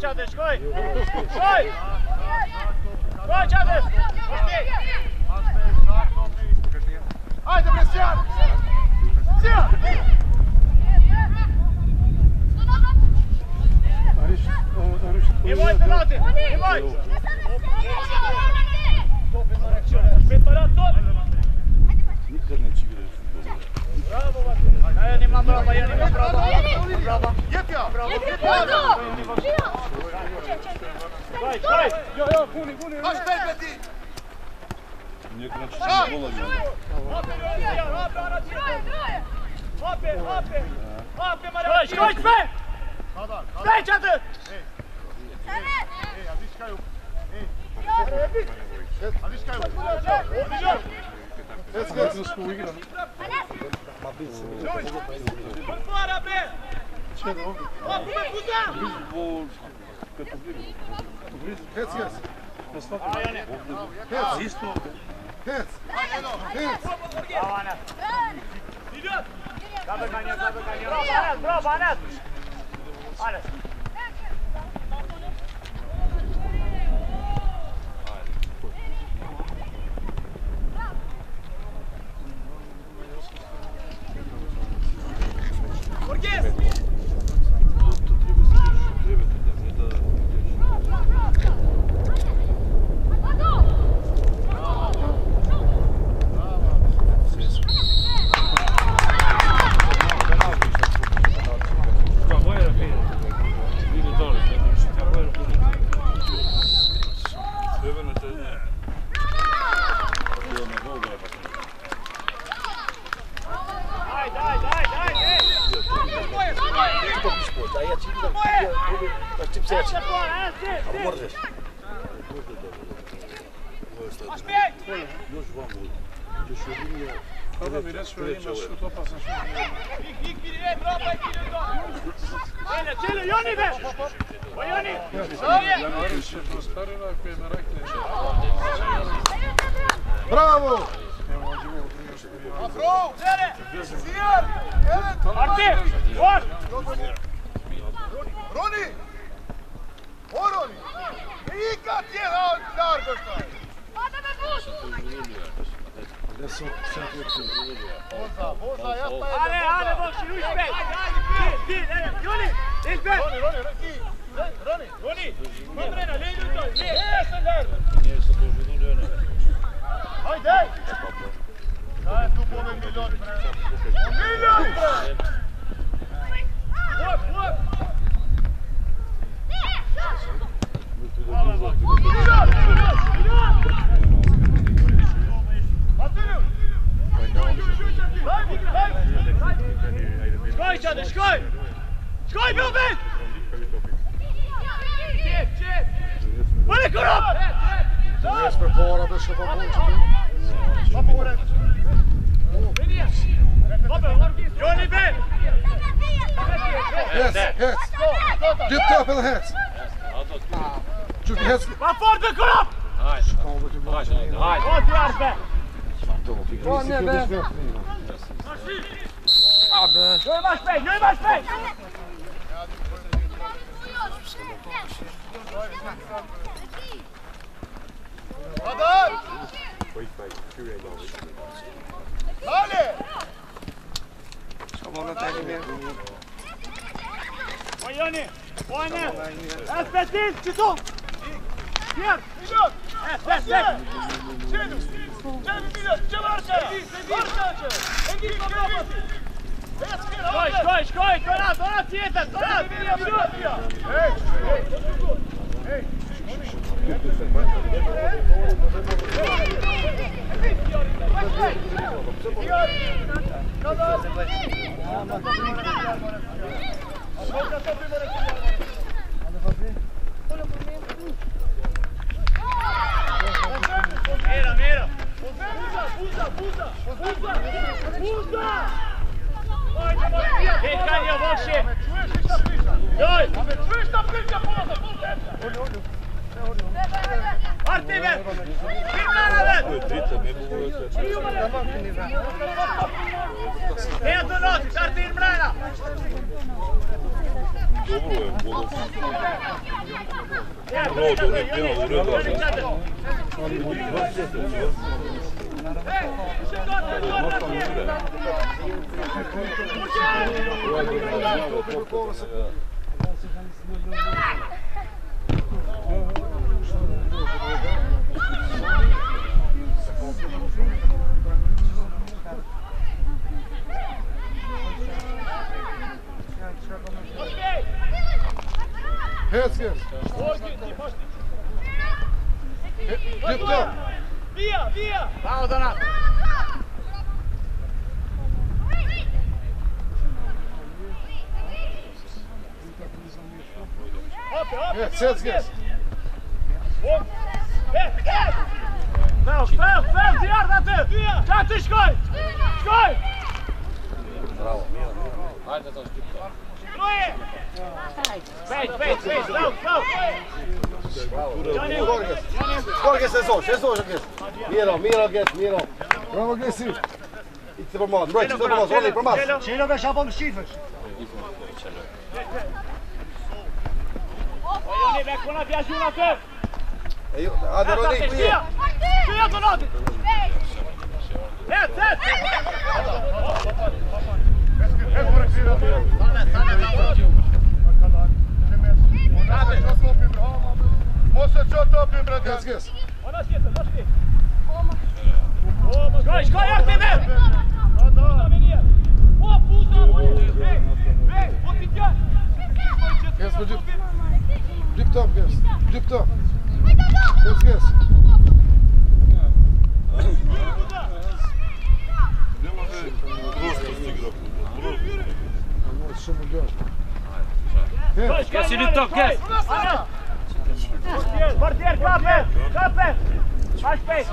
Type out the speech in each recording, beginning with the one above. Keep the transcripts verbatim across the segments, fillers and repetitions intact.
Qadir, shkoj! Shkoj! Shkoj Qadir! Hajde Bresjan! Sija! Nemoj penalti! Nemoj! Preparat tot! Nikad neće igrati futbol. Bravo, Vate! Ajde, nima brava, ja nima brava! Brava! Jepja! Škoj, škoj! Jo, jo, puni, puni! Baš pet ti! Nijek znači što ne vola ljudi. Opet, opet, opet! Opet, opet! Opet, Marija! Škoj, sve! Sve, Čadir! Ej, a viškaju! Ej! A viškaju! Hez, hez, nu smo uigrali. Fora, bre! Če da ovdje? Opet me puta! Blizu, kad poblizu. Blizu, hez, hez. Ajane! Hez, Isto. hez, hez. Bravo, Anas! Idет! Dobro, Ganjel, dobro, Ganjel! Bravo, Anas, bravo, Anas! Anas! Borges! To treba se reći u krevetu, da ne da... Crvena tezna. Bilo na gol da je pa sam. Daj, daj, daj, daj, ej! Moje, moje! Da ja ci idem, da ti se jači. A možeš. Maš pet! Još vam vodi. Još od linija. Sada mi reći da imaš šut opasan šut. Ik, ik, kiri, ej, bravo, ej, kiri, do! Ene, čelo, Joni, be! O, Joni! Ja ne više prosperira koji me rekne. Bravo! Evo, on živo u drugom što je. Afro! Zere! Sijan! Evan! Arti! Boš! Roni! O Roni! Ikad je Darko šta je! Gdje su sad uvijek? Boza, Boza, ja pa je... Ale, ale, Bokši, uš pet! Ti, ti, ene, Joni! Il pet! Roni, Roni, Roni! Roni! Joni! Komrena, ne idu to! Ne, se dar! Nije se to želio, ne. Hajde! Daj tu po ovaj milion, bre! Milion, bre! Hop, hop! Milion, milion, milion! Matiju! Daj mi, daj mi! Škoj, Čadir, škoj! Škoj, bil bet! Čep, čep! Voli korop! Jesper bara bešao pa bonče. Pa pore! Joni, bet! Hez, hez. Djupt upp eller hez? Djupt hez. Vad får du korop? Ajde, ajde. Åt i Arpe! Kom ner be. Nu är match spel, nu är match spel! Adar! Dale! Oj, Joni! Oj, ne! En spel till, Tito! Fjärd! Milion! Ett, ett, ett! Sjenu! Sjenu milion! Sjenu Arčara! Arčara! Engin kabrabati! Skoj, skoj, skoj! Donat, donat, Cvjetan, donat! Hej! Hej! Mira, mira! Buza, buza! Buza! Buza! Hej, Kanjo, Bokši! Me čuješ li šta priča? Joj! A me čuješ šta priča pola, pol tempa? Arti, bet! Filmera, bet! To je trita, ne mogu da se... Helt och notis, Arti Imrana! Dobro je, Golov. Rodo, ne pjena, u redu. Hands again. Dip up. Via, via! Bravo Donato! Yes, hands again. Fel, fel, fel, ziar, dată! Dată, școi! Școi! Bravo, hajde to skipta. Troje! Peć, peć, peć, slav, slav! Skor se zon, se zon gdje. Miro, Miro gdje, Miro. Bravo, aggressiv. Idite për madh, mbrojtje do për madh, roli për madh. Qelo me shapon shifësh. Joni, me kuna pjashu në të! E ju, hajde roli ku je. Shia të noti! Het, het! Mos e ço topin bre. Hands again. Ona tjetër, tash ti! Shkoj, shkoj, akti me! Po, puza, po! Vej, vej, po ti tja! Hands for dip. Dip up, guys. Dip up. Hands again. Ne može prosto stigrati. Što mu djel? Gdje si li to, gdje? Portier, kape, kape! Maš pet!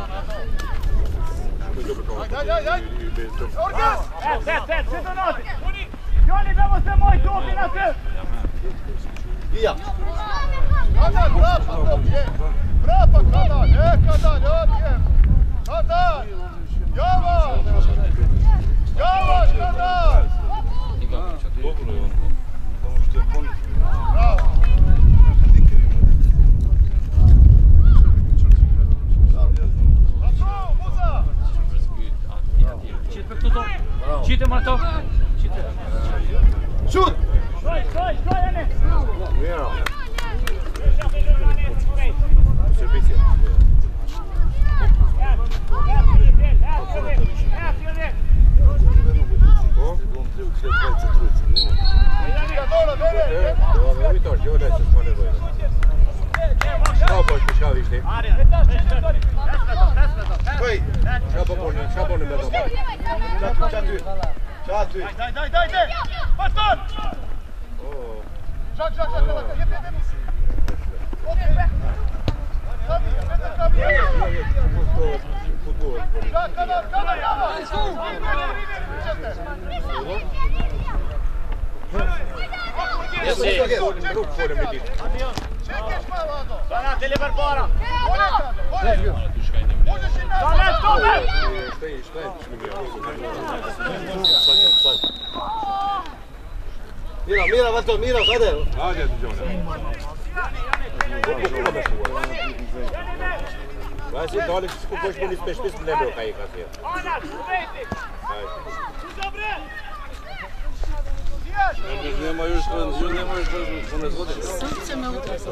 Ajde, ajde, ajde. Orgas! Et, et, et, svi do noti! Joni, vemo se moj topi na te! Via. Kadar, brapa top je. Brapa kadar, e kadar, odjem. Kadar! Javaš! Javaš, kadar! Dobro je on. Samo što je ponišno. Bravo! Qitë më ato! Šut! Shkoj, shkoj, shkoj, Ene! Miro. Servicija. Păi, și-a bune, și-a bune me do. Qa ty? Qa ty? Daj, daj, daj, daj! Pastor! Oh. Žak, žak, žak, žak, jep, jep, jep! Okej! Savija, vete savija! Futbol. Žak, kadar, kadar, java! Jesi, ruk fore me dit. Čekaj malo, Ado! Donate li për para! Bolje, bolje! Možeš i nas! Dole, dole! Staj, staj. Mira, mira, vato, mira, hajde. Hajde, Đone. Vai si dole, se kupoš mu nis peš, nis ne bilo kaj kasnije. Anas, uvejti! Dobre! Nema još što nema još što ne zgodi. Srce me utresa.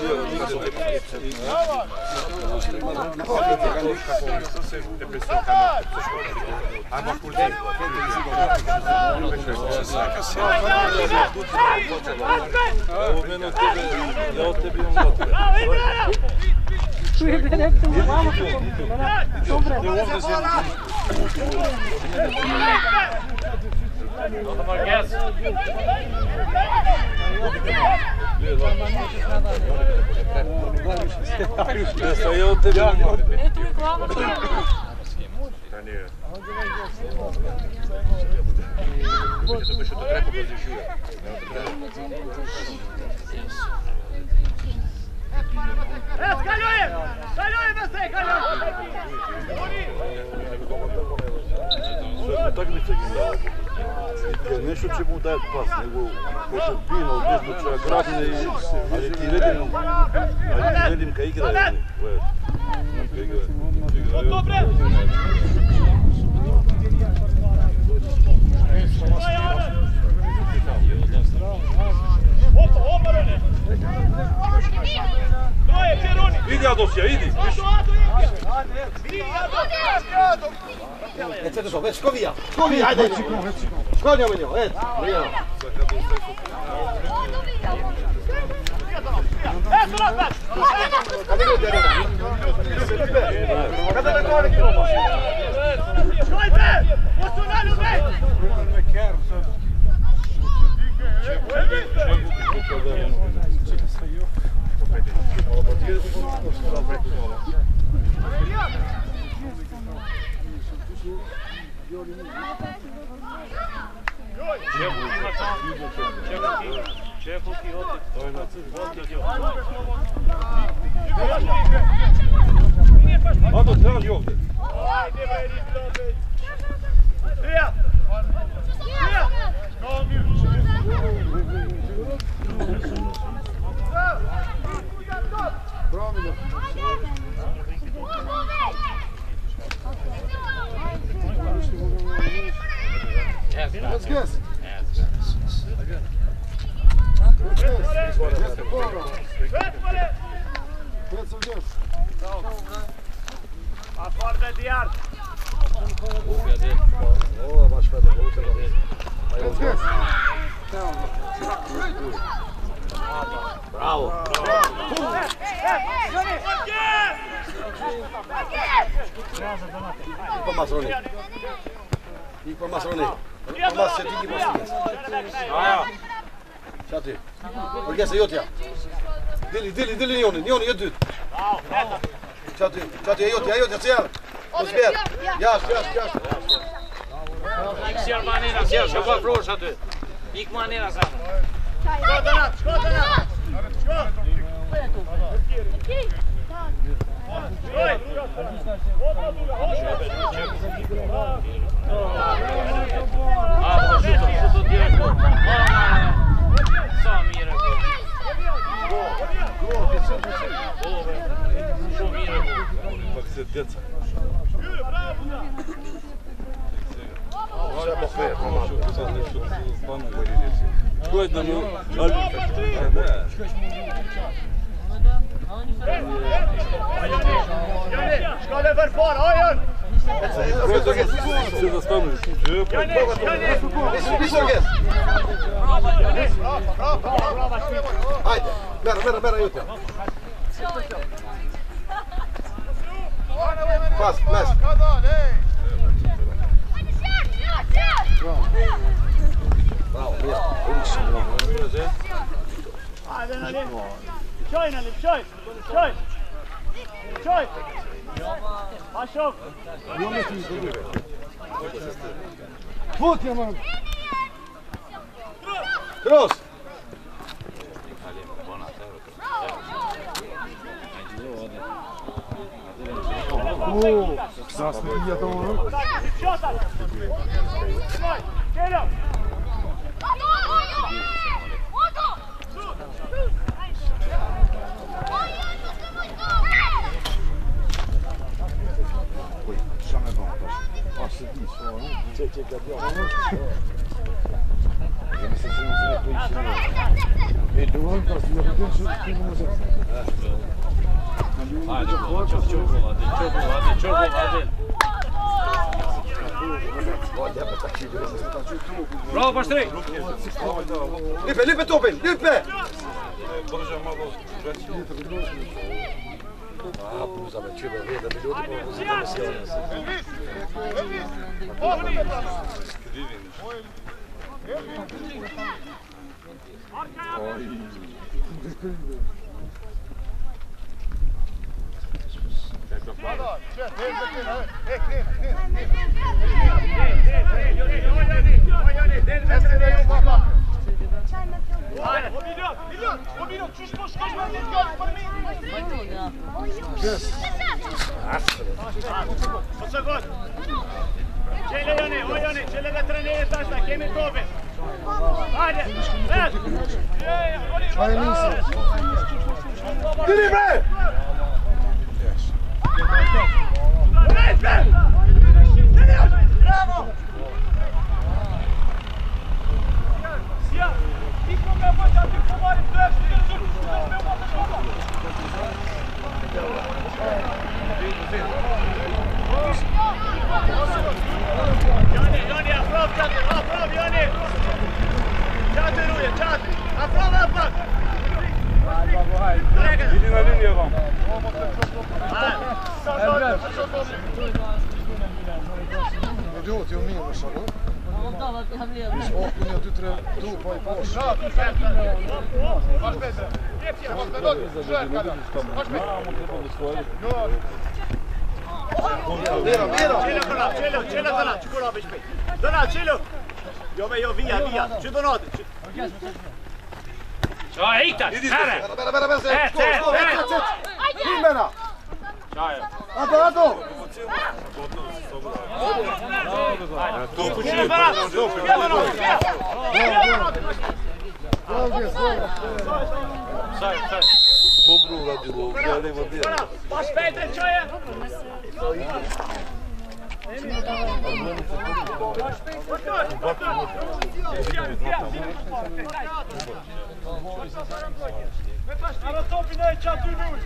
Evo mene od tebe, ja od tebe imam za tebe. Čuje gledaj tu mamo. Dobre. Odmah gas! Ja sam ja od tebe imam. Eto je glava. Da nije. E, skaljujem! Skaljujem da se, skaljujem! Utakmica igrala. Nešto će mu dati pas, nego može bino, nešto će grabne, ali ti redim, ali ti redim ka igraje. Nam ka igraje. Dobre! Opa, obarone! Troje, Čeroni! Idi Adosija, idi! Već se to, već škovija! Škovija, ajde! Škovija me njel, et! Eto nas, baš! Kada ljudi je reda? Kada me to neki lopo? Škojte! Posunalju, bej! Čehovki otik, to je na crk. Ado, traži ovdje. Ajde, bre, ridi opet! Prija! Prija! Bravo, Miljo. Let's guess. A foarte diar! Ovo baš kada je utjela. Let's guess. Bravo! I pa masroni. I pa masroni. Pa mas se tigi masroni. Aja! Šta ti? Gdje se jotja? Dili, dili, dili ni oni, ni oni jedu. Šta ti? Šta ti je jotja, jotja cijel? Uzbjer. Jaš, jaš, jaš. Sjel manera, sjel, ska bara flåsa du. Gick manera sen. Skåda natt, skåda natt! Skåd! Skoj! A, šuto, šuto direktno. Ona, sam mi je rekao. Što mi je rekao? Pak se djeca. Sve po sve, pomalo. Tko je da mi... Skåda för far, Ajan! Tko je da mi... Se da stanu. Visok je! Ajde, mera, mera, mera jotja. Pas, mes. Bravo, bravo. Ajde, Nalim! Kör, Nalim, kör! Kör! Kör! Pashok! Вот я могу. Kroz! О, красный я там. Что там? Стой! Кирилл! Ой, jamais bon. Ah, c'est dit, ça. Tiens, tiens, regarde. Mais ça, c'est dans une position. Et devant, parce qu'il y a quelqu'un qui nous a. Hajde, çok çok hadi, çok hadi, çok hadi. Bravo, Paštrik! Lipe, lipe Tobin, lipe! Brže malo veći. A, puza me čime, vije da mi ljudi pomoći da me sjeli. Qele Joni, o Joni, qele dhe trenerit tashta, kemi topin. Hajde, vet! Hajde nisi. Dili bre! Vet, vet! Bravo! Sija, ti ko me vojt aty ko marim të eshtë, ti zërë, me vojt të shumë. Joni, Joni, aprov, qatër, aprov, Joni! Qatër uje, qatër, aprov, aprov! Idi na liniju vam. Në duhet, jo mirë më shalu. Shkopin e dy tre du, pa i poshë. Baš pete. Baš pete. Želj kada. Baš pete. Mira, mira! Qelo këna, qelo, qelo këna, që kura për shpejt. Dëna, qelo! Jo me jo, vija, vija, që dënatë. Qa, ejtash, here! Bera, bera, bera, bera, Cet, shko, cet, shko, cet. cet, cet! Din mena! Qaja. Ato, ato! Tu Qelo pushim, këna, tu qelo dënatë, Bravo, gjes, bravo. Saj, saj. Dobro uradilo, gledaj vodira. Këna, pa shpejte qoje! Arë topin e qatë i nuj!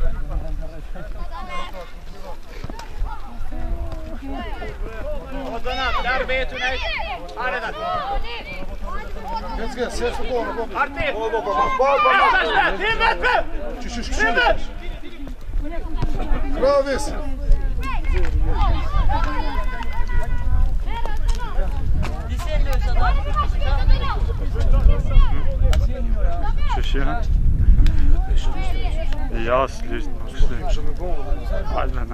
O dënat, darë betu në ishë! Are da! Gjes, gjes, se shko në kopi. Arti! Po, po, po, po, po, E sa shtet, ti vetë! Qysh, qysh, Ti qysh. vetë! Bravo, vis. Qëshja? Ja, s'lisht në kështë. Shumë bon. Hajde me na.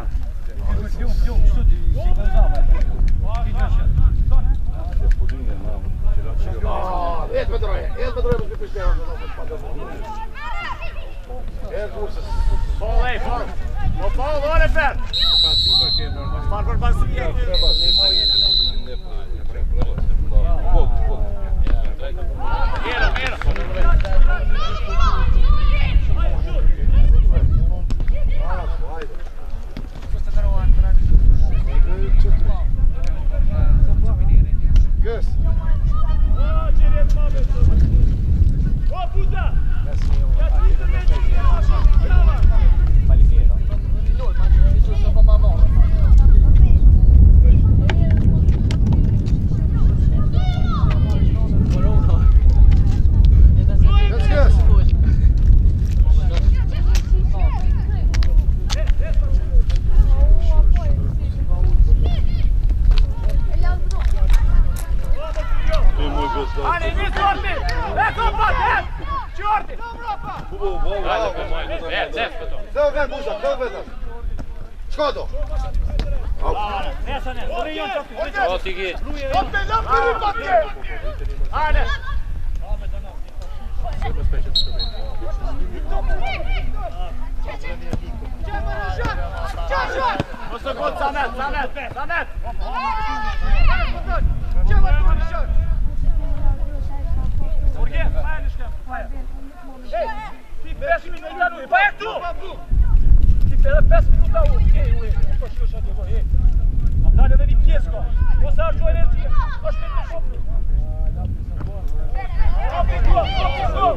Jet me droje, jet me droje, më shpishtë jet kursës. Po, lej, po! Po, po, vore fer! Sparë për pasije! Mira, mira! Gjes. O, puta! Gjes, gjes. Ani, një sorti! E kompa, e! Qorti! Hajde, për mojnë. Vet, vet, këto. Këto vend, busha, këto vend. Shko do. Nesa, nesa, ori jonë qatë. O, t'i gjithë. Lopte, lopte, lopte. Hajde! Mos të gotë, Samet, Samet, Samet! Urge, hajde në shkem, hajde. Ej, ti pesë minuta ujë, pa e këtu! Ti edhe pesë minuta ujë, ej ujë, po shkosh atje, po, ej. A dalë edhe një pjesë ka, mos e arqo energjie, ka shpet në shopë. Opi këto, opi këto!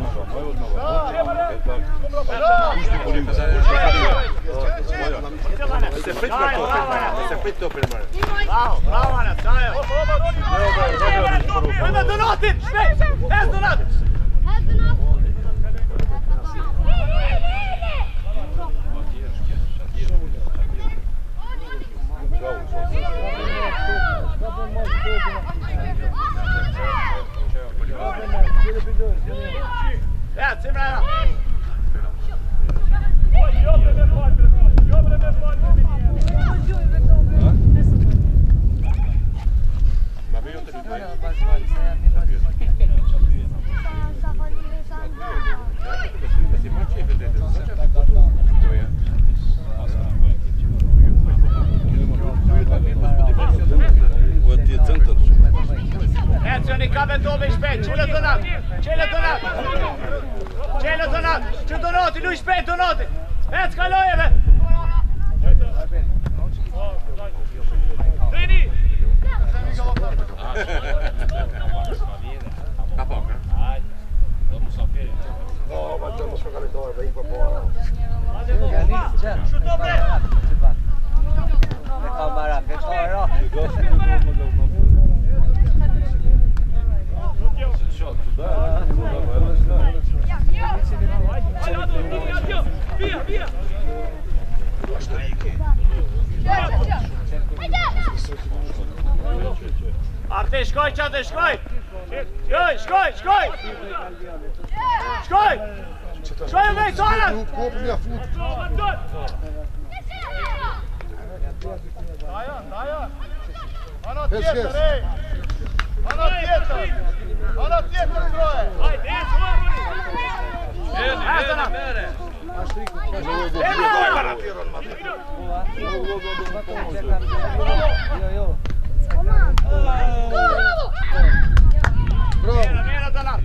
Se prit për to, se prit to për mërë. Bravo, bravo, Anet, qajo! Edhe donatit, shpejt, ez donatit! Ja, cimra era! Jobre me falë, jobre me falë! Ma me jo të lutoj. Kabe dobe shpejt, qele donat, qele donat. Qele donat, që donati, luj shpejt donati. Ec kalojeve. Veni! Ka pak, ha? Hajde, do mu sapiri. No, ma të mos shkoj kalendar, dhe ikë po. Shuto bre! Kamera, ke kamera. Via, via! Arte, shkoj qate, shkoj! Shkoj, shkoj, shkoj! Shkoj! Shkoj e vej, zonat! Nuk kopën ja fut. Dajan, dajan! Ana tjetër, ej! Ana tjetër! Ana tjetër, troje! Hajde, e shvaruni! Jeni, jeni, mere! Bravo. Mera, mera, donat!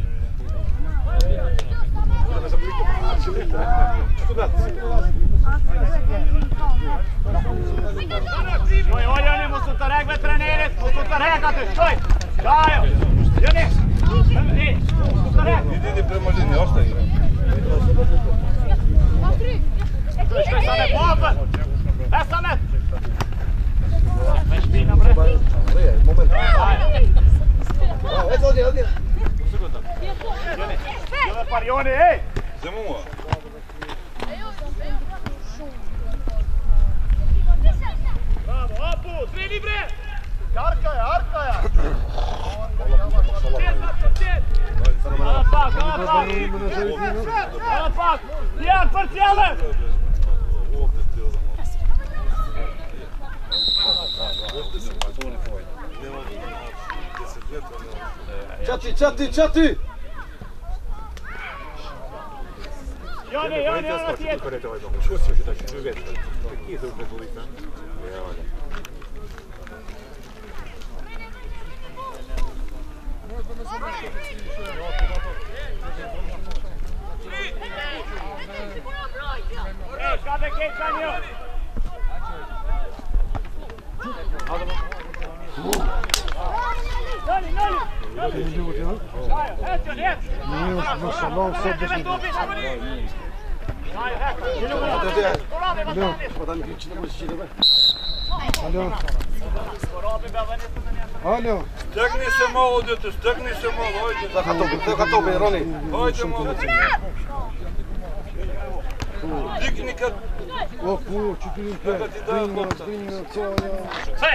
Shkoj, o Joni, mu su të rekve trenerit, mu su të rek aty, shkoj! Dajo! Joni! Joni, mu su të rek! Idi, idi prema linije, ostaj. Shkoj sa me popën! E sa me! Me shpina bre! Moment. Dajo! E të odje, odje. Joni! Joni par Joni, ej! Zemo mua. Bravo, Apu, treni bre! Arka je, arka je! Ala pak, ala pak! Ala pak! Jan, për tjele! Qati, qati, qati! Joni, Joni, ona tjetër! Ej, ka dhe kejt ka një! Noli, noli! Shajo, et, Jon, et! Mashallah, sot Deve tupi, shamëni! Shajo, hek! Korabi, basani! Po da mi që në mos qitë, be. Alo. Korabi, be, vënisë të një! Alo. Stekni se malo, djete, stekni se malo, hajde. Da ka topi, da ka topi, Roni. Hajde malo. Dikni kad... O, po, që të një për. Dringa, dringa, coja. Se!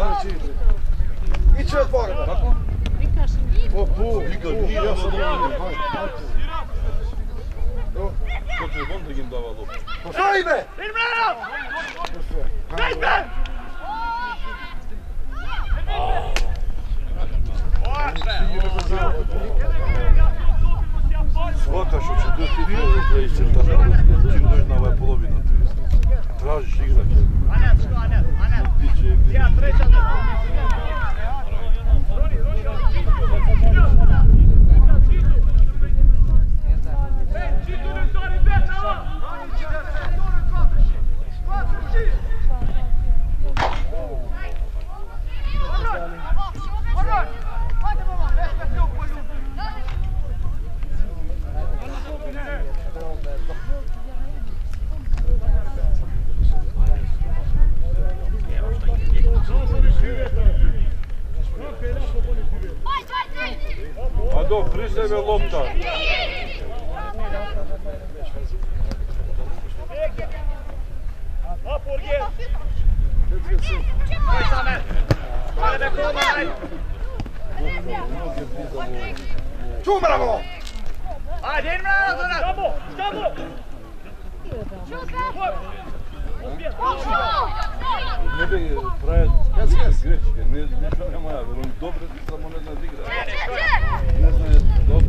I që e të pare, be. O, po, po, ja sam rani. Ko të rëbon të gjim dava lopë. Shoj, be! Vinë mreno! Kajt be! Svaka što će doći ti ovo treći tako, čim dođe na ovaj polovina, tražiš igrač. Anet, shko, Anet, Anet! Ja, treća te! Roni, Roni, Roni! Ej, qitu në tori veç, ava! Rani, qitër, e dorën katër shi! Katër shi! Orron! Orron! Hajde, mama, veç me fluk për lumë! Ado, pri sebe lopta. Apo, Orge! Hajde, Samet! Hajde, koma, hajde! Qumë, bravo! Hajde, inë mrena, donat! Shkamo, shkamo! Ne bi praje grečke, ne ništa nema ja, velim dobro ti samo ne zna zigra. Ne zna je dobro.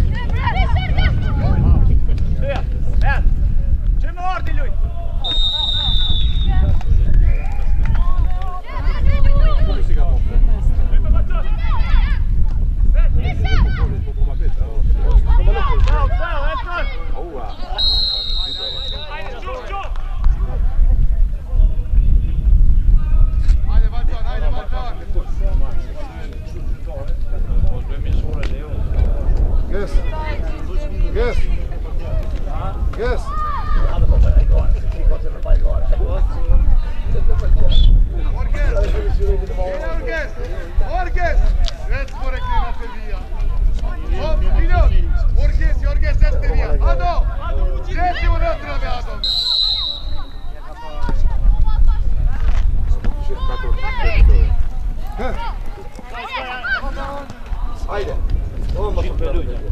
Sija, et! Čim ordi ljuj! Kako si ga popre? Vete, Haide! Omă, super!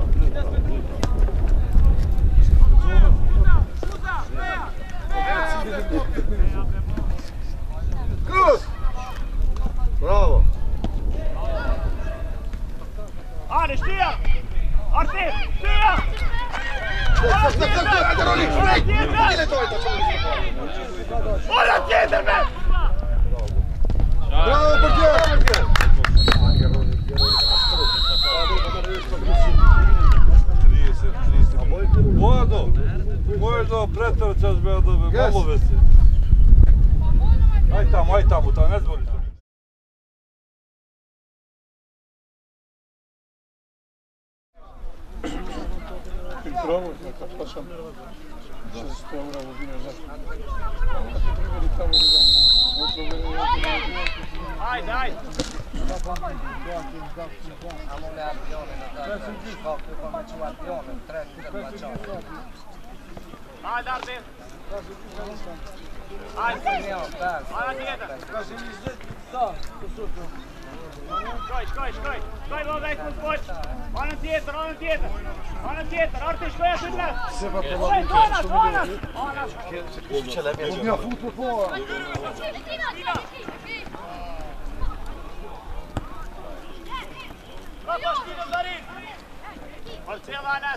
Cruz! Bravo! Haide, știa! Artir, știa! Stai, stai, stai, haide, Roli! Bine, Toita! Ora, chiede-me! Bravo, portier! Mojdo, mojdo pretor ćeš bio da me golove si. Aj tamo, aj tamo, tamo, ne zvoliš. Pravo, neka plaćam šesto eura vodine za. Privedi tamo da dam Ajde, ajde! Ajde, Ardir! Ajde! Ajde, jedan! Škoj, škoj, škoj! Škoj, voda je kod poć! Onan tjetar, onan tjetar! Onan tjetar, Artir, škoj je šut nas! Škoj, onas, onas! Onas! Odnija futbol po... Kako štino Zarin? Od cijela nas!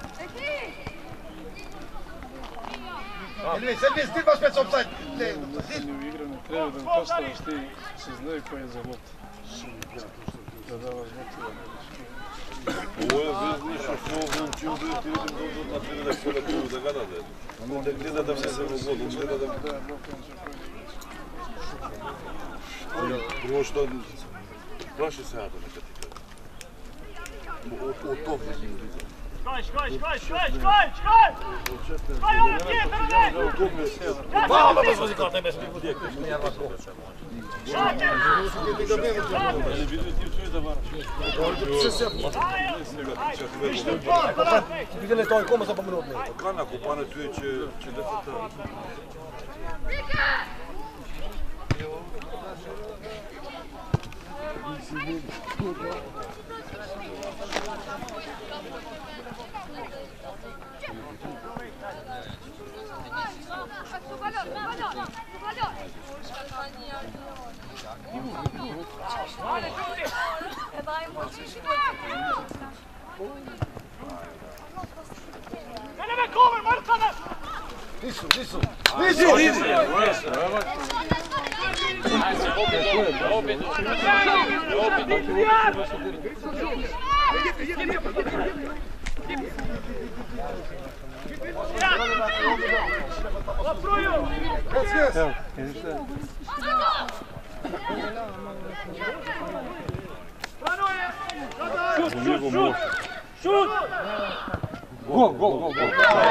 Elvis, Elvis, ti baš pēc offside! u igre ne treba da mi postaviš, ti se znaju ko je za loptu. Da davaš loptu. Ovo je više što ovo učim da ti vidim da na tri da se lepo da gada da. Ono da gleda da se u vodu, gleda da da. Prvo što plaši se ja to neka ti kaže. O to vidim. Škoj, škoj, škoj, škoj, škoj, škoj! Škoj, ono tjetar, ne! Mama, bez vozi kao tebe, svi budijek. Ja vas hoćem. Vidjeli to i kome za pomenutni? Kana kupane tu je će defeta. Ne, ne, cover, Marcana! Nisu, nisu! Nisu! Nisu! Šut! Gol, gol, gol, gol.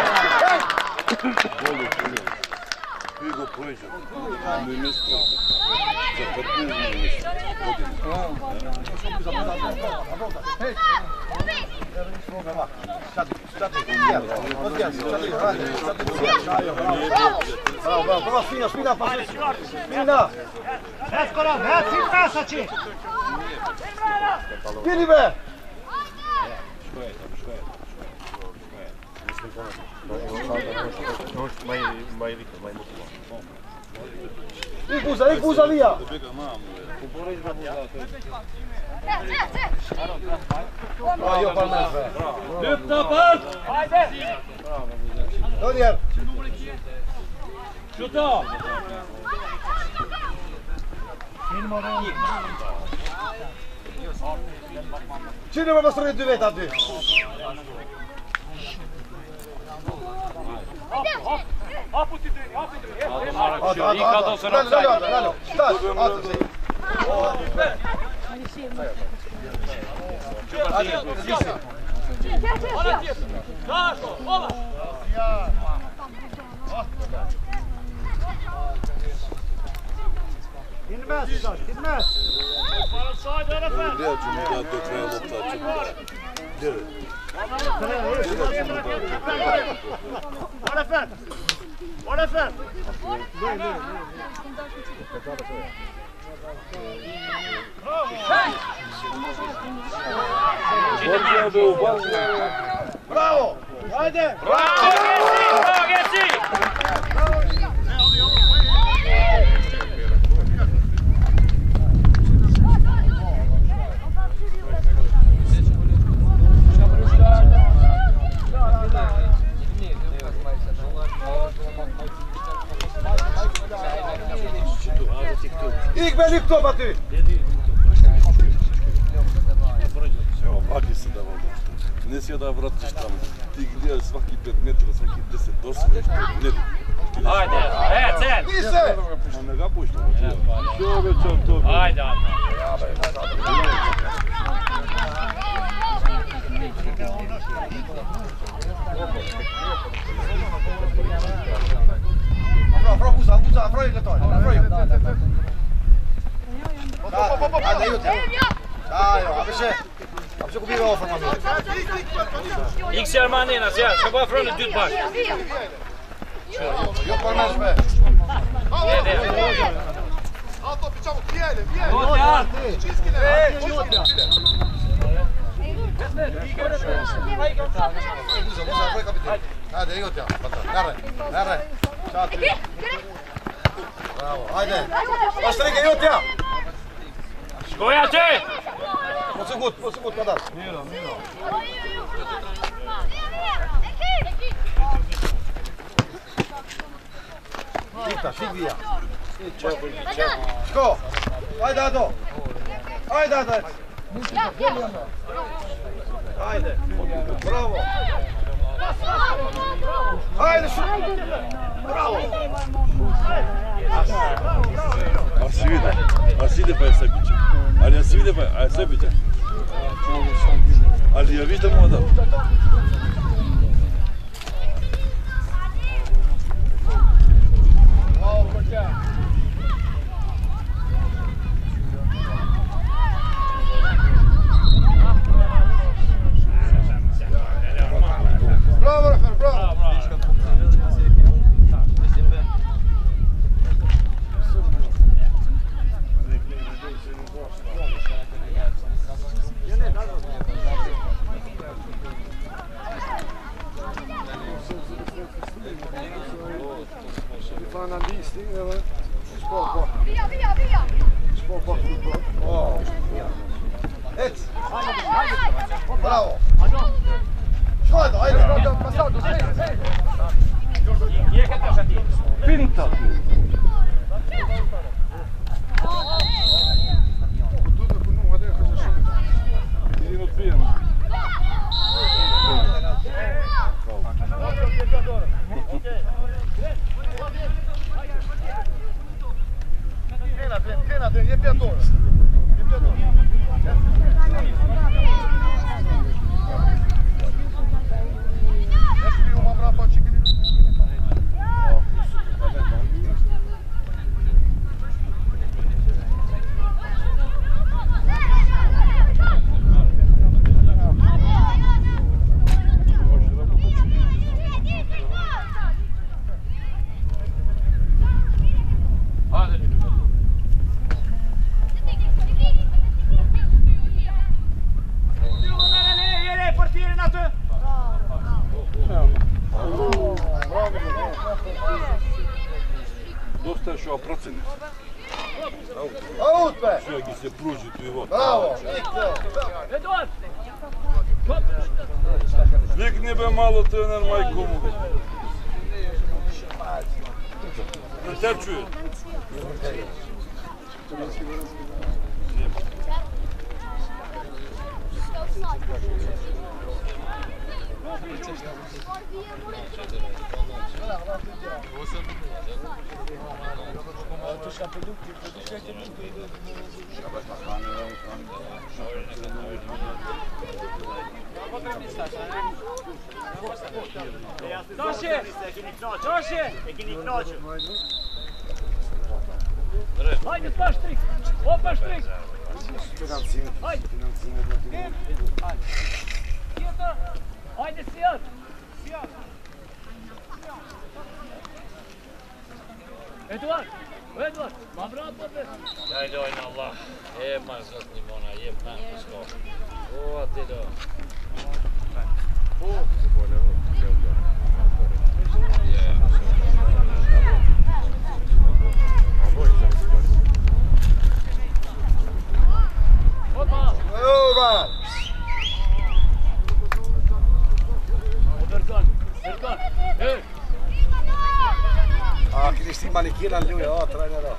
Figo prođe. Ne mislim. Za petnaest Bravo, bravo, prova spina, spina, pa spina! Neskoro, vrat si prasači! Vidi be! I buza, i buza lija! Ajo, pa ne sve. Lyfta pass! Ajde! Dodjer! Skjuta! Činimo na strani dve, tati! Opusti treni, opusti treni! Ato, ato, ato! Dalje, dalje, ato, dalje! Staš, ato, si! Ajde, si si! Ona tjeta! Daško, ova! Gidmez Sidaş, gidmez. Para sağ tarafa! Gdje ću mi dati do kraja lopta, ću mi dati. Gdje? Orefet! Orefet! Borgija be u balu. Bravo! Ajde! Bravo, Geci! Bravo, Geci! Ik ben liep top, tu! Evo, baki se da vamo. Ne si da vratiš tamo. Ti gledaš svaki pet metara, svaki deset osvojiš. Ne li. Ajde, e, cel! Nise! Ma ne ga puštamo. To već on to. Ajde, ajde. Fra, fra, buza, buza, fra il lettore, fra Ajde, io te. Dai, avse. Avse ku biro fra mamma. X er man innan, ja, ska bara från ett dyrt bak. Io per me sve. Alto, facciamo, viene, viene! Jotja! Ciskine! Buza, buza, fra kapiten. Ajde, io te. Dare, dare. Ciao. Bravo, ajde. Ostrige, io te. Skoja ti! Posso gut, posso gut, kada. Miro, miro. Šita, šit vija. Ško? Ajde, Ado. Ajde, Ado. Ajde. Bravo. Ajde, šut. Bravo. A si vide, a si ide pa je sebiće. Ali ja si vide pa je, a je sebiće. Ali ja vidimo da. Bravo, Rafael, bravo! Fan anvisning eller spår på. Via, via, via! Spår på fotboll. Oh. Ett. Bravo. Škoda, ajde. Pinta tu. Tudo com não hade coisa assim. Idem odbijemo. Trena, trena, trena, je piatore. Je piatore. Adesso vi uma brava pode chiquinho. Dosta još ova procene. Out, be. Sve gi se pruži tu i vod. Bravo. Slikni be malo trener majkomu. Ne terčuje. Došje! Došje! Hajde, pa štrik! Opa štrik! Hajde! Hajde, sijat! Eduard! Eduard! Ma bravo, potez! Daj doj na Allah. Jeb maš zat limona, jeb na to skoro. Ah, Cristi Manichina lui, ja, tränar då.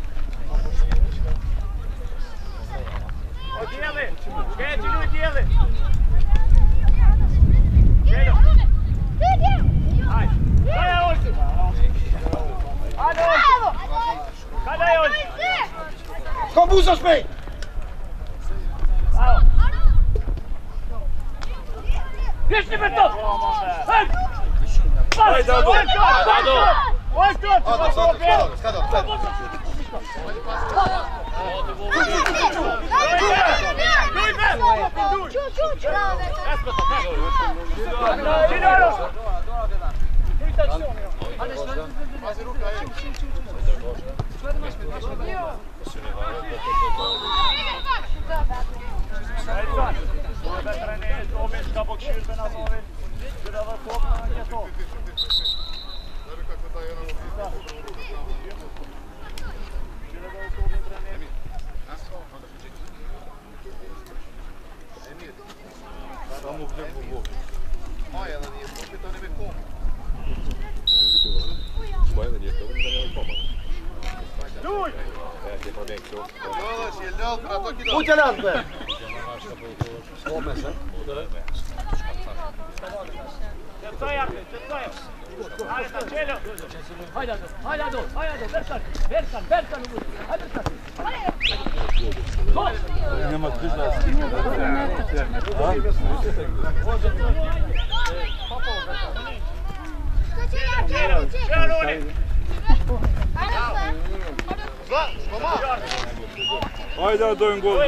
Och Geli! Ska inte du Geli? Geli! Aj! Kaj Olsen! Hallå Olsen! Kaj Olsen! Kom bostadsspel! Hallå! Jeszcze beton! Hej! Hej, Dado! Dado! Oj, skott! Skadad, skadad, skadad, skadad. Samo gdje po Bogu. Maja na nije, opet to ne bi pomoć. Moja na nije, to bi da ne pomoć. Duj! Ja ti pa nekto. Dolaš je ljel, pra to kida. Uđe nam be! Slome se. Co je, co je? Ajde, sa čeljo! Hajde, Ado, hajde, Ado, hajde, Ado, Berkan, Berkan, Berkan, hajde, Berkan! Go! Nema križa. Ajde, dojem gol.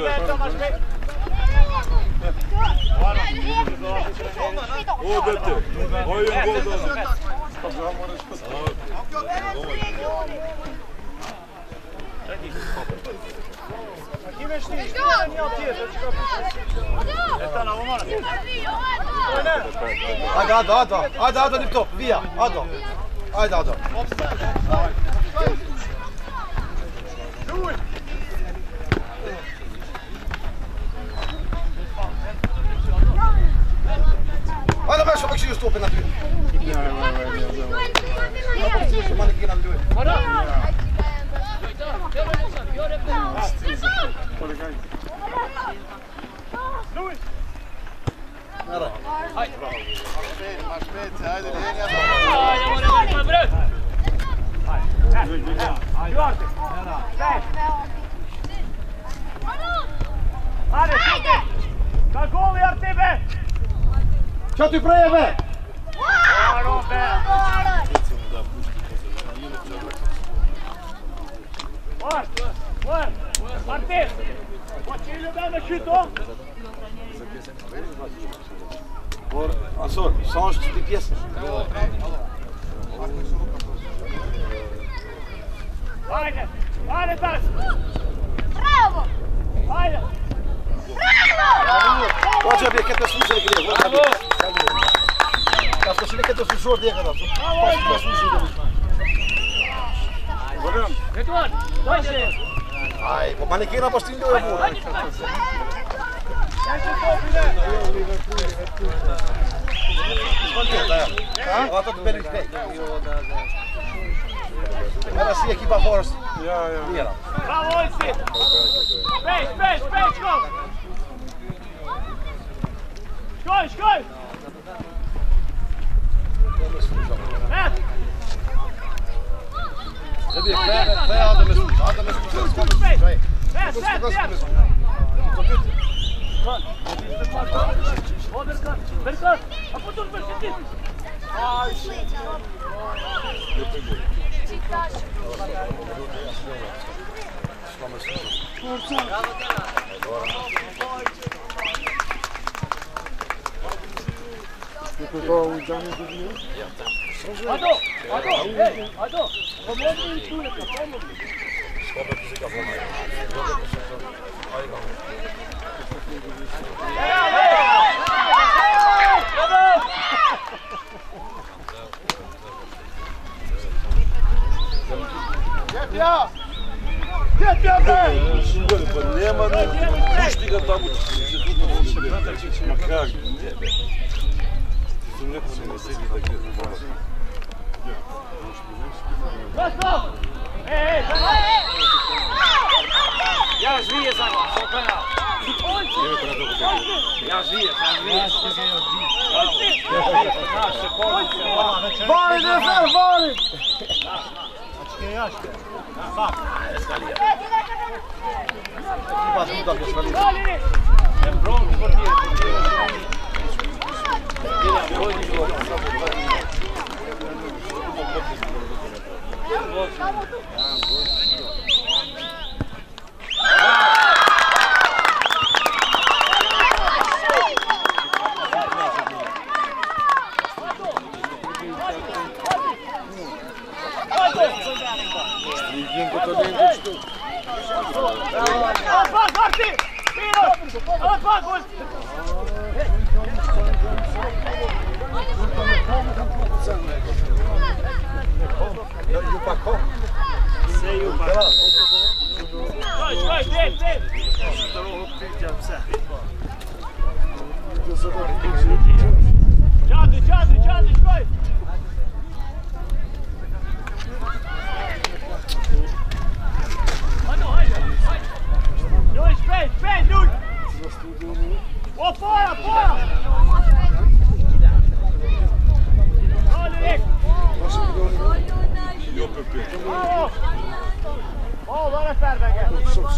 Odete. Ajde, gol da. Ajde, Ado, Ado, ajde, Ado, nip top, vija, Ado. Ajde, Ado. Ajde, veš, ovak će ju stopi na tri. Manichina lui. Maš pece, ajde, Lenja. Ajde, šuti! Ka goli Artime! Čo ti prejeve? Var, var, Martin! Hoće ljubavno šuto? Por, Ansor, samo što ti pjesma. Ajde, ajde tas! Bravo! Ajde! Bravo! Hoće bi, kad te sluša i gdje, hoće bi. Kad što si nekaj to slušao od njega, da su. Pa si me slušao da mi. Vrem. Retuan, dođe! Aj, po Manichina baš ti ne je bura. Ela tá do bem respeito. Era assim aqui para fora. Ja, ja. Bravo, Olsi! Peš, peš, peš, škoj! Škoj, škoj! Red! Det blir färre, färre hade med skjuta, hade med skjuta, skjuta, skjuta. Red, red, red! Berkan, Berkan! Apa tu bersikit? Ay, Ado, Ado, hey, Ado, pomozi tu neka, pomozi. Skapa fizika forma. Hey, hey! Ma как? Ti sam rekao da ne sedi da gdje zbog. Gosto! Ej, ej! Ja žvije za vas, okrena! Ja žvije, ja žvije! Voli, Dezer, voli! Čadi, čadi, čadi, škoj! Hajde, hajde, hajde! Ljuj, špej, špej, ljuj! O, fora, fora! Hajde, nek! Bravo! Bravo, var är Färbägge!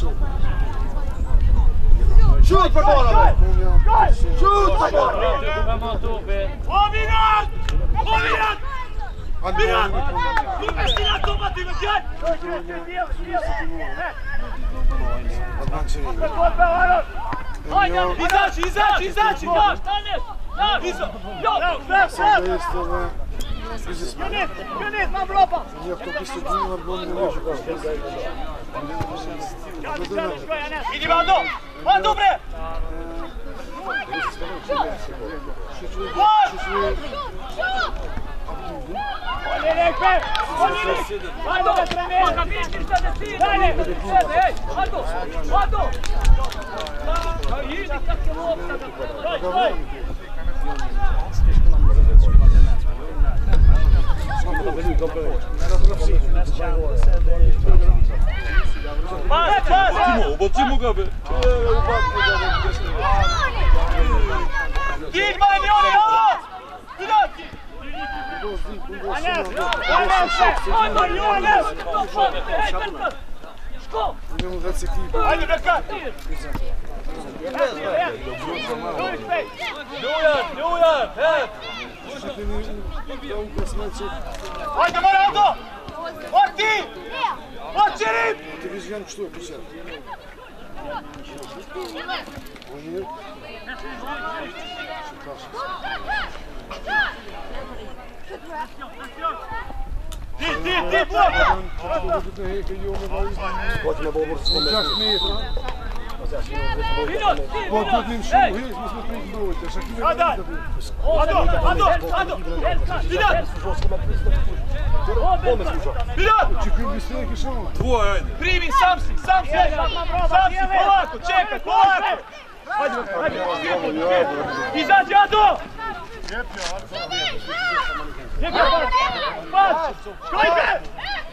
Shoot på bollen! Shoot på bollen! Kom Vinat! Kom Vinat! Vinat! Du bist Vinat, du bist Vinat! Hajde! Izaći, izaći, izaći! Ja, staneš! Ja, izaći! Ja, sve, sve! Junis, Junis, mam ropa! Idi Vando! Vando bre! Olje rekve! Olje rekve! Vando ga trenera! Vaka vidiš šta da ti dalje! Ej, Vando! Vando! Idi kak se lopta da treba! Doj, doj! Pas, pas! Ubacimo ga be! Gidj mali oni, ovo! Vidati! Anes! Anes! Ando, Anes! Ej, Berkan! Ško? Ajde, Berkan! Ljujan, Ljujan! Ajde, Morado! Orti! Očirim! Ti vidiš Jan što je pisao? On je? Ti, ti, ti, Boga! Hoćemo Boborskom mestu. Minut, ti, minut! Podvodnim šumu, hej, smo smo prije brojite, Šakine Adar! Ado, Ado, Ado! Minut! Minut! Čekaj, bi ste neki šumu. Tvoj, ajde! Primi, sam si, sam si! Sam si, polako, čekaj, polako! Ajde, ajde, izađi, Ado! Lijepio, pas! Škojke!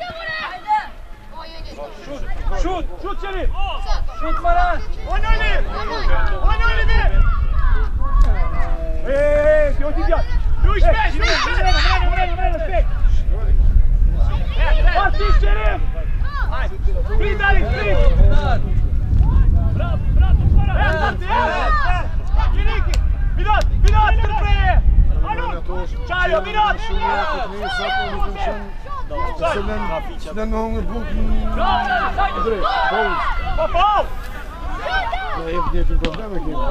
Šut, šut će li? Šut Maran! Onoj li! Onoj li mi! Eee, ti odi djad! Ljuj, špeć, ljuj, špeć! Mreno, mreno, mreno, špeć! Pas ti šerim! Ti dali, ti! Bravo, bravo, skoro! Evo ti, evo! Kiniki! Vidot, vidot, trpreje! Čario, vidot! Den honger boeken. André, boos. Papa! Nee, je hebt niet een probleem met je.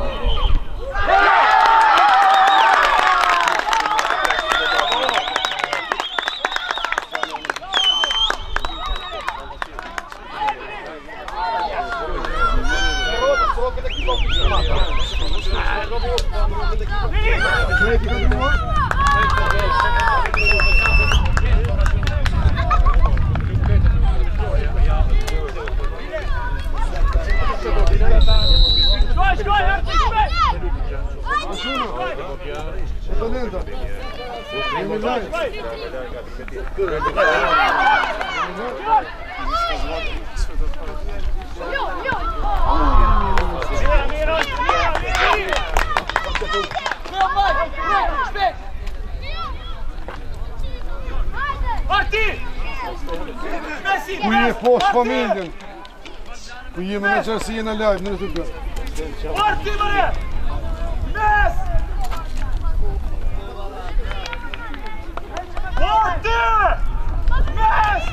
Go! Skoj, skoj, Arti, skoj! Talenta. Jemi lajt. Mira, mira, mira! Arti! Ku je poshtë familjen. Ku je me në qërësi në lajt, në të të. Arti, mëre! Mes! Arti! Mes!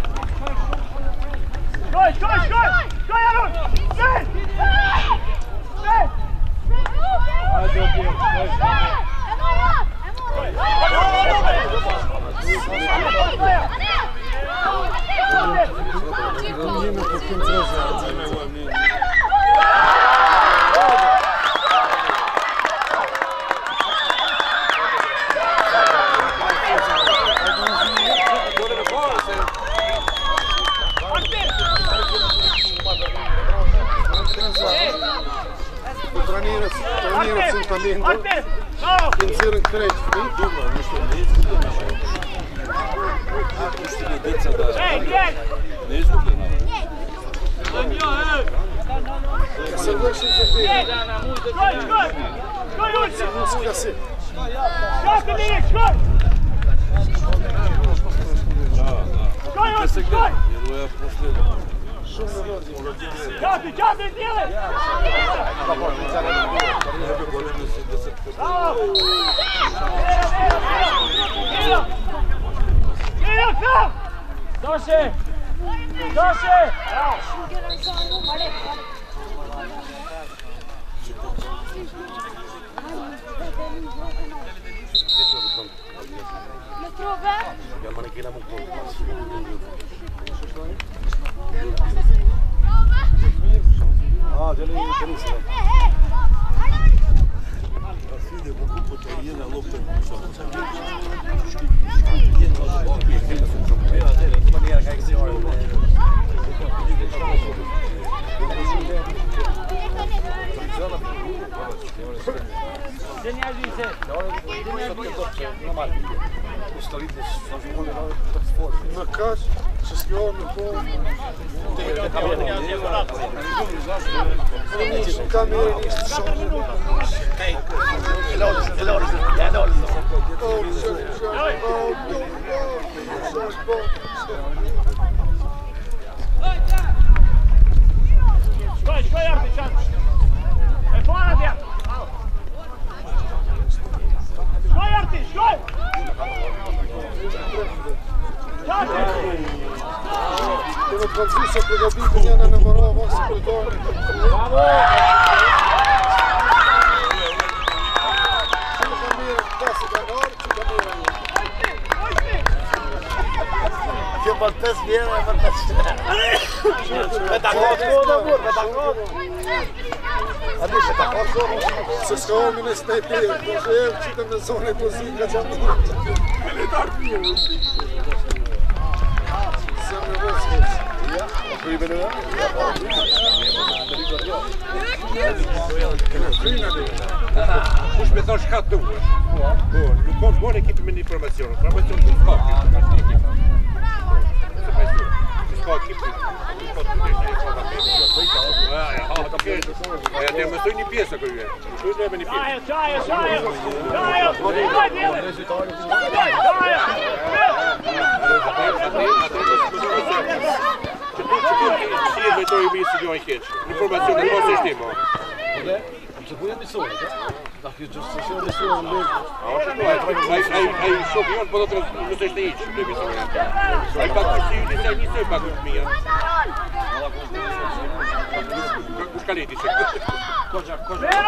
Skoj, skoj, skoj! Skoj, Arun! Skoj! Skoj! Hajde, Otije, skoj, skoj. Njime po këmë të rëzë. Trenirës, trenirës sin talento. Kim zirën krejt fëmi. Ej, gdje! Ne izgubljeno. Se vëshin se ti. Skoj, skoj! Skoj, ulici! Muska si. Skoj, ti Mirik, skoj! Skoj, ulici, skoj! Jer ovo je posljedno. Shumë në rodi. Čati, čati, djele! Bravo! Mira! Mira, kam! Doše! Doše! Le trove? Ah, dele dele se. Fide beaucoup potayena lopta. Në kash, që s'kjo në po. Kamerën ishtë shumë. Elores, Elores, Elores. Skoj, skoj, Arti, čati! E para, dje! Skoj, Arti, skoj! Čati! Të në të vazhvi se përgabitin janë në mëra vakë se përtojnë. Bravo! Që në kamerën kasë ka nërë, që kamerën një. Kjo për pes vjera e për pes vjera. Me ta kodë, me ta kodë, me ta kodë. Adi, me ta kodë. Se s'ka omi në snajperë, po që e qitëm në zonë e pozitë ka qanë një. Militar pjërë. Se më vëskës. Ja, për i bënë Kush me thosh ka duhesh. Po, nuk ka bën ekipi me informacion. Informacion nuk ka. Se pa shtu. Ska ekipi. Nuk ka të desh informacion. Ja, ha, okay. Ja, ne më thoni një pjesë këtu. Ju do të bëni një pjesë. Çaja, çaja, çaja! Skoj, djele! Si e vetë i visi do ai keq. Informacion nuk ka se shtimo. Dhe, që ku jemi sonë, da kjo që se shërë sonë në lëjtë. Ai shoku jon po do të mos është hiç, do të thonë. Ai pak si një se një se pak më mirë. Kush ka leti çik. Koçak, koçak.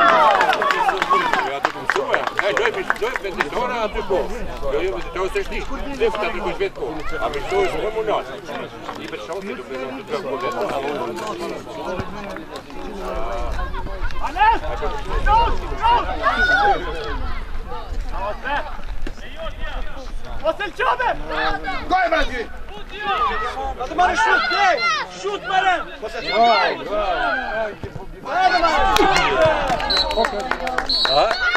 Ja të mësoj. Ai do të bëj do të bëj dora aty po. Do jo të do të shtish. Dhe të të bëj vetë po. A më thua se më nat. I për shkak të bëjë të bëjë. Anes! Not! Not! Ose l'qove! Goj, brati! Da të marrë shut, kej! Shut, mërën! Goj, goj! Hajde, marrë! Okej. A?